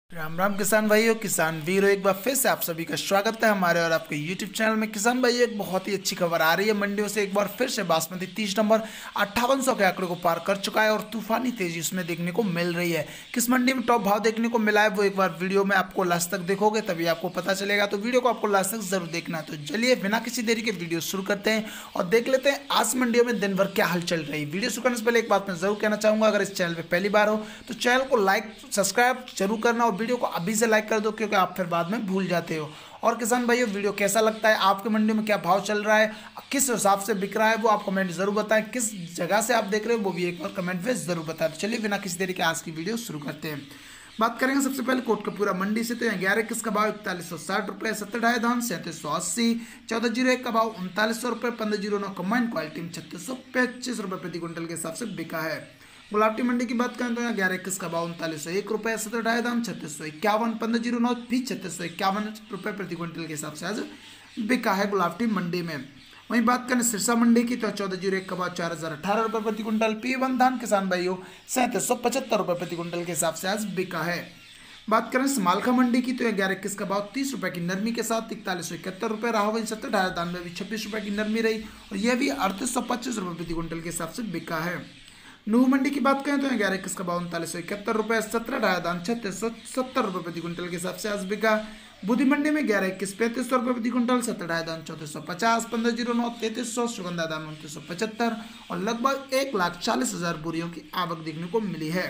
राम राम किसान भाइयों, किसान वीरों, एक बार फिर से आप सभी का स्वागत है हमारे और आपके YouTube चैनल में। किसान भाइयों, एक बहुत ही अच्छी खबर आ रही है मंडियों से। एक बार फिर से बासमती 30 नंबर 5800 के आंकड़े को पार कर चुका है और तूफानी तेजी उसमें देखने को मिल रही है। किस मंडी में टॉप भाव देखने को मिला है वो एक बार वीडियो में आपको लास्ट तक देखोगे तभी आपको पता चलेगा, तो वीडियो को आपको लास्ट तक जरूर देखना है। तो चलिए बिना किसी देरी के वीडियो शुरू करते हैं और देख लेते हैं आज मंडियों में दिन भर क्या हाल चल रही है। वीडियो शुरू करने से पहले एक बात मैं जरूर कहना चाहूंगा, अगर इस चैनल पर पहली बार हो तो चैनल को लाइक सब्सक्राइब जरूर करना और वीडियो को अभी से लाइक कर दो, क्योंकि आप फिर बाद में भूल जाते हो। और किसान भाइयों, वीडियो कैसा लगता है, आपके मंडी में क्या भाव चल रहा है, किस हिसाब से बिक रहा है वो आप कमेंट जरूर बताएं। किस जगह से आप देख रहे हो वो भी एक बार कमेंट में जरूर बताएं। तो चलिए बिना किसी देरी के आज की वीडियो शुरू करते हैं। बात करेंगे सबसे पहले कोटकपूरा मंडी से। तो यहाँ 11 का भाव 4160 रुपये, 70 धान 3780, 1401 का भाव 3900 रुपये, 1509 कंबाइंड क्वालिटी में 3625 रुपये प्रति क्विंटल के हिसाब से बिका है। गुलाटी मंडी की बात करें तो यहाँ 11 का भाव 3901 रुपये, 70 दाम 3651, 1509 भी 3651 रुपये प्रति क्विंटल के हिसाब से आज बिका है गुलाटी मंडी में। वहीं बात करें सिरसा मंडी की तो 1401 का भाव 4018 रुपये प्रति क्विंटल, P1 धान किसान भाइयों 3775 रुपये प्रति क्विंटल के हिसाब से आज बिका है। बात करें समालखा मंडी की तो 11 का भाव 30 रुपये की नरमी के साथ 4171 रुपये रहा। वहीं 70 दान में भी 26 रुपये की नरमी रही और यह भी 3825 रुपये प्रति क्विंटल के हिसाब से बिका है। नूह मंडी की बात करें तो 11 का भाव 3971 रुपये, 17 दान 3670 रुपये प्रति क्विंटल के हिसाब से आज बिका। बुधी मंडी में 11 3500 रुपये प्रति क्विंटल, 17 दान 3450, 1509 3300, सुगंधा दान 2975 और लगभग 1,40,000 बोरियों की आवक देखने को मिली है।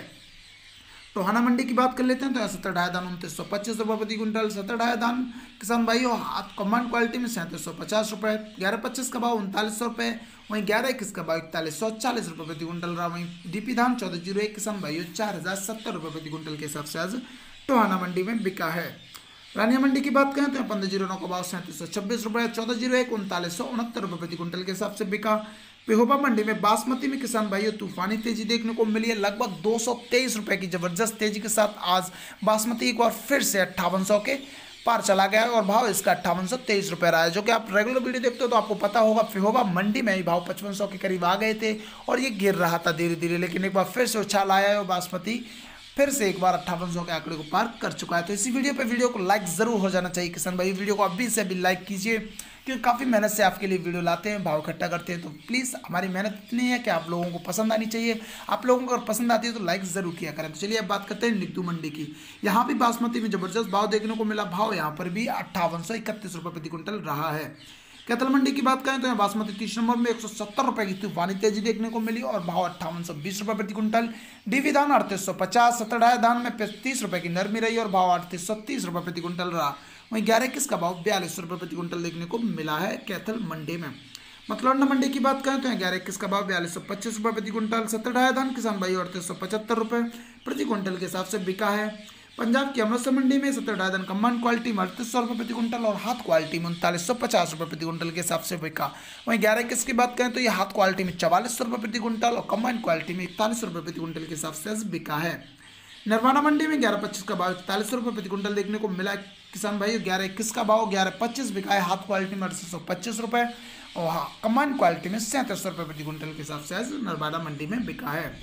टोहाना मंडी की बात कर लेते हैं तो 17 दान 2925 रुपये प्रति क्विंटल, 17 दान किसान भाइयों हाथ कमांड क्वालिटी में 3750 रुपये, 1125 का भाव 3900 रुपये, वहीं 1121 का भाव 4140 रुपये प्रति क्विंटल रहा। वहीं डीपी धान 1401 किसान भाइयों 4070 रुपये प्रति क्विंटल के हिसाब से आज टोहाना मंडी में बिका है। रानिया मंडी की बात करें तो 1509 का भाव 3726 रुपये, 1401 3969 रुपये प्रति क्विंटल के हिसाब से बिका। पेहोबा मंडी में बासमती में किसान भाइयों तूफानी तेजी देखने को मिली है। लगभग 223 रुपये की जबरदस्त तेजी के साथ आज बासमती एक बार फिर से 5800 के पार चला गया है और भाव इसका 5823 रुपये रहा है। जो कि आप रेगुलर वीडियो देखते हो तो आपको पता होगा पेहोबा मंडी में ही भाव 5500 के करीब आ गए थे और ये गिर रहा था धीरे धीरे, लेकिन एक बार फिर से उछाल आया है और बासमती फिर से एक बार 5800 के आंकड़े को पार कर चुका है। तो इसी वीडियो को लाइक जरूर हो जाना चाहिए किसान भाई। वीडियो को अभी से अभी लाइक कीजिए, क्योंकि काफ़ी मेहनत से आपके लिए वीडियो लाते हैं, भाव इकट्ठा करते हैं। तो प्लीज़ हमारी मेहनत इतनी है कि आप लोगों को पसंद आनी चाहिए। आप लोगों को अगर पसंद आती है तो लाइक ज़रूर किया करें। तो चलिए अब बात करते हैं नित्तू मंडी की। यहाँ भी बासमती में ज़बरदस्त भाव देखने को मिला। भाव यहाँ पर भी 5831 रुपये प्रति क्विंटल रहा है। कैथल मंडी की बात करें तो यहाँ बासमती 30 नंबर में 170 रुपये की तूफानी तेजी देखने को मिली और भाव 5820 रुपये प्रति क्विंटल। डीवी धान 3850, 17 धान में 35 रुपये की नरमी रही और भाव 3830 रुपये प्रति क्विंटल रहा। वहीं 11 का भाव 42 रुपये प्रति क्विंटल देखने को मिला है कैथल मंडी में। मतलौंडा मंडी की बात करें तो यहाँ 11 का भाव 4225 रुपये प्रति क्विंटल, 17 धान किसान भाई 3875 रुपये प्रति क्विंटल के हिसाब से बिका है। पंजाब की अमृतसर मंडी में 17 दान कम्बाइंड क्वालिटी में 3800 रुपये प्रति क्विंटल और हाथ क्वालिटी में 3950 रुपये प्रति क्विंटल के हिसाब से बिका। वहीं 11 की बात करें तो ये हाथ क्वालिटी में 4400 रुपये प्रति क्विंटल और कम्बाइंड क्वालिटी में 41 रुपये प्रति क्विंटल के हिसाब से बिका है। नरवाना मंडी में 1125 का भाव 41 रुपये प्रति क्विंटल देखने को मिला किसान भाई। 1121 का भाव 1125 बिका है। हाथ क्वालिटी में 3825 रुपये और कम्बाइंड क्वालिटी में 3700 रुपये प्रति क्विंटल के हिसाब से आज नरवाना मंडी में बिका है।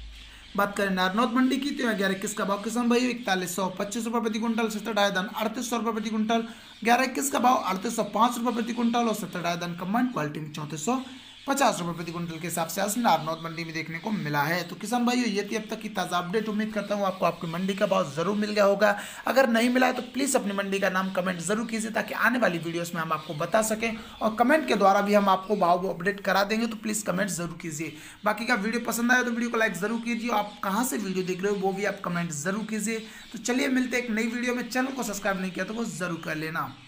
बात करें नारनौत मंडी की तो 1121 का भाव किसान भाई 4125 रुपये प्रति क्विंटल, 17 दान 3800 रुपये प्रति क्विंटल, 1121 का भाव 3805 रुपये प्रति क्विंटल और 17 दान कम्बाइंड क्वालिटी में 3450 रुपये प्रति क्विंटल के हिसाब से आज नारनौत मंडी में देखने को मिला है। तो किसान भाइयों ये थी अब तक की ताज़ा अपडेट। उम्मीद करता हूँ आपको आपकी मंडी का भाव जरूर मिल गया होगा। अगर नहीं मिला है तो प्लीज़ अपनी मंडी का नाम कमेंट जरूर कीजिए, ताकि आने वाली वीडियोस में हम आपको बता सकें और कमेंट के द्वारा भी हम आपको भाव अपडेट करा देंगे। तो प्लीज़ कमेंट जरूर कीजिए। बाकी का वीडियो पसंद आया तो वीडियो को लाइक जरूर कीजिए। आप कहाँ से वीडियो देख रहे हो वो भी आप कमेंट जरूर कीजिए। तो चलिए मिलते हैं एक नई वीडियो में। चैनल को सब्सक्राइब नहीं किया तो वो जरूर कर लेना।